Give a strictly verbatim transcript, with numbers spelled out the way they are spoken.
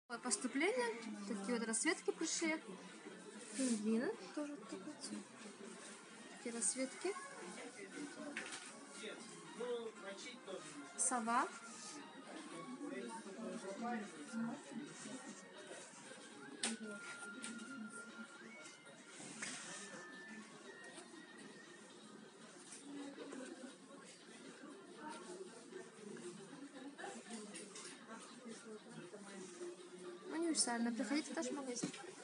Поступление. Такие вот расцветки пришли. Пингвины тоже тут. Такие расцветки. Сова. Универсально. Приходите в наш магазин.